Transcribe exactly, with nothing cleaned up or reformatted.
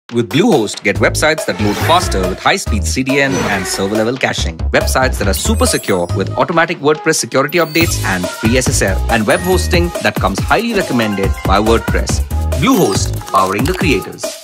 With Bluehost, get websites that load faster with high-speed C D N and server-level caching. Websites that are super secure with automatic WordPress security updates and free S S L. And web hosting that comes highly recommended by WordPress. Bluehost, powering the creators.